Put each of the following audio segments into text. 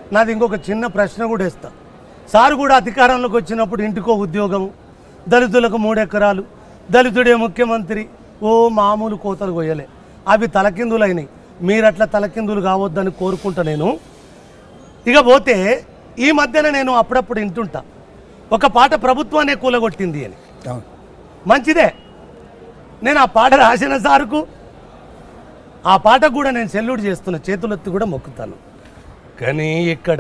నాది ఇంకొక చిన్న ప్రశ్న కూడా ఇస్తా. సార్ కూడా అధికారంలోకి వచ్చినప్పుడు ఇంటికో ఉద్యోగం, దళితులకు 3 ఎకరాలు, దళితుడే ముఖ్యమంత్రి, ఓ మామూలు కోతలు కొయ్యలే. అవి తలకిందులు అయినాయి. మీరు అట్లా తలకిందులు కావద్దని కోరుకుంటా నేను. ఇక పోతే ఈ మధ్యన నేను అప్పుడప్పుడు వింటుంటా ఒక పాట ప్రభుత్వాన్ని కూలగొట్టింది అని. మంచిదే, నేను ఆ పాట రాసిన సార్కు ఆ పాటకు కూడా నేను సెల్యూట్ చేస్తున్నా, చేతులెత్తి కూడా మొక్కుతాను. కానీ ఇక్కడ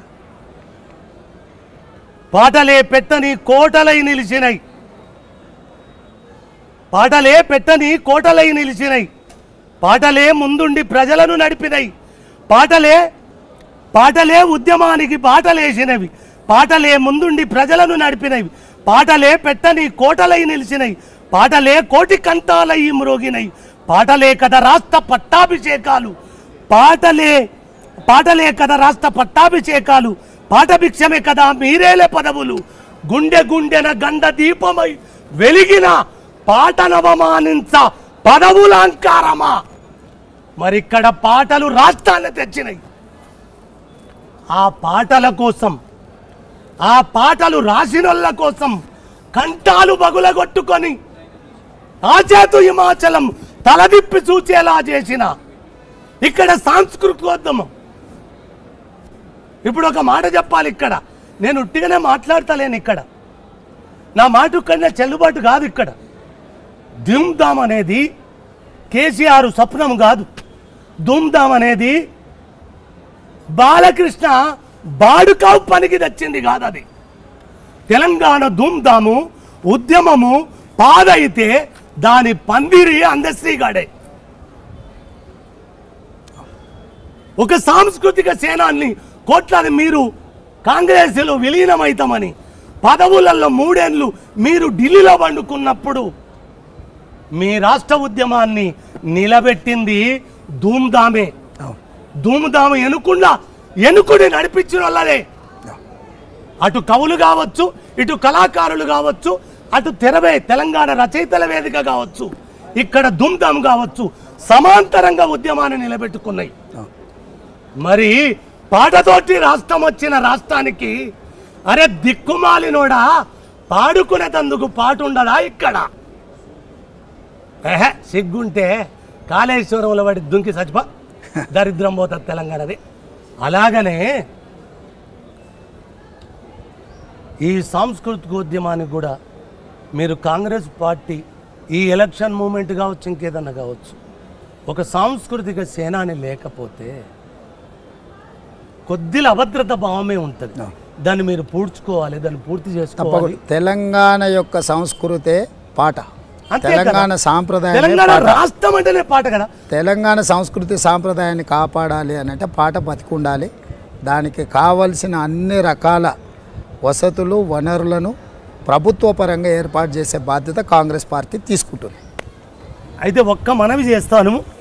పాటలే పెట్టని కోటలై నిలిచినాయి, పాటలే పెట్టని కోటలై నిలిచినాయి, పాటలే ముందుండి ప్రజలను నడిపినాయి, పాటలే ఉద్యమానికి బాటలేసినవి, పాటలే ముందుండి ప్రజలను నడిపినవి, పాటలే పెట్టని కోటలై నిలిచినవి, పాటలే కోటి కంఠాలై మ్రోగినవి, పాటలే కదా రాష్ట్ర పట్టాభిషేకాలు, పాటలే కదా రాష్ట్ర పట్టాభిషేకాలు, పాఠభిక్షమే కదా మీరేలే పదవులు, గుండె గుండెన గండ దీపమై వెలిగిన పాటనవమానించ పదవుల అంకారమా. మరిక్కడ పాటలు రాష్ట్రాన్ని తెచ్చినాయి. ఆ పాటల కోసం, ఆ పాటలు రాసినోళ్ళ కోసం కంఠాలు బగులగొట్టుకొని ఆచేతు హిమాచలం తలదిప్పి చూచేలా చేసిన ఇక్కడ సాంస్కృతికోద్యమం. ఇప్పుడు ఒక మాట చెప్పాలి, ఇక్కడ నేను ఉట్టిగానే మాట్లాడతలేను, ఇక్కడ నా మాట కన్నా చెల్లుబాటు కాదు. ఇక్కడ ధూమ్ధామ్ అనేది కేసీఆర్ స్వప్నం కాదు. ధూమ్ధామ్ అనేది బాలకృష్ణ బాడుకావు పనికి తెచ్చింది కాదు. అది తెలంగాణ ధూమ్ధాము ఉద్యమము పాదైతే దాని పందిరి అందశ్రీగాడే. ఒక సాంస్కృతిక సేనాన్ని కోట్లాది మీరు కాంగ్రెస్లో విలీనమైతామని పదవులలో 3 ఏళ్ళు మీరు ఢిల్లీలో వండుకున్నప్పుడు మీ రాష్ట్ర ఉద్యమాన్ని నిలబెట్టింది ధూమ్ధామే. ధూమ్ధాము ఎనుకుడి నడిపించిన వాళ్ళనే. అటు కవులు కావచ్చు, ఇటు కళాకారులు కావచ్చు, అటు తెరవే తెలంగాణ రచయితల వేదిక కావచ్చు, ఇక్కడ ధూమ్ధామ్ కావచ్చు, సమాంతరంగా ఉద్యమాన్ని నిలబెట్టుకున్నాయి. మరి పాటతోటి రాష్ట్రం వచ్చిన రాష్ట్రానికి అరే దిక్కుమాలినోడా పాడుకునేటందుకు పాట ఉండదా ఇక్కడ? సిగ్గుంటే కాళేశ్వరంలో వాడి దుంకి చచ్చిపో, దరిద్రం పోతుంది తెలంగాణది. అలాగనే ఈ సాంస్కృతికోద్యమానికి కూడా మీరు కాంగ్రెస్ పార్టీ ఈ ఎలక్షన్ మూమెంట్ కావచ్చు, ఇంకేదన్నా కావచ్చు, ఒక సాంస్కృతిక సేనాని లేకపోతే కొద్దిగా అభద్రత భావమే ఉంటుంది. దాన్ని మీరు పూడ్చుకోవాలి, దాన్ని పూర్తి చేసుకోవాలి. తెలంగాణ యొక్క సంస్కృతే పాట, తెలంగాణ సాంప్రదాయం రాష్ట్రం అంటేనే పాట కదా. తెలంగాణ సంస్కృతి సాంప్రదాయాన్ని కాపాడాలి అని అంటే పాట బతికుండాలి. దానికి కావలసిన అన్ని రకాల వసతులు వనరులను ప్రభుత్వ పరంగా ఏర్పాటు చేసే బాధ్యత కాంగ్రెస్ పార్టీ తీసుకుంటుంది. అయితే ఒక్క మనవి చేస్తాను.